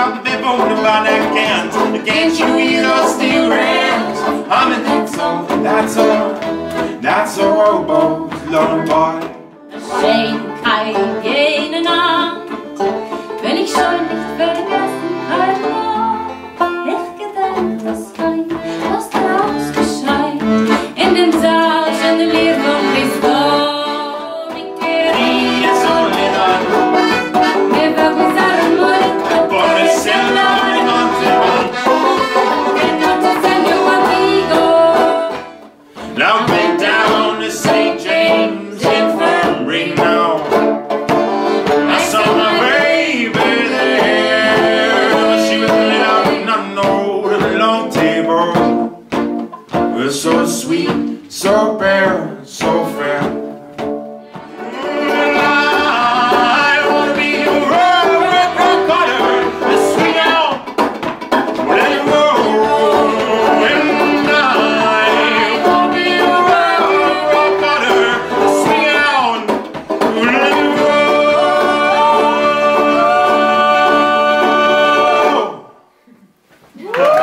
I'll be born about that can't you eat or steal rent? I'm an exo, that's a robo, Lone Boy. Schenk jene Nacht, wenn ich schon nicht vergessen habe, nicht gedacht, dass kein was draus gescheit in dem Saal schon der Lied von Christo. Now bring down the St. James Infirmary now. I saw my baby there. She was lit out on the long table. We're so sweet, so bare, so fair. Yeah.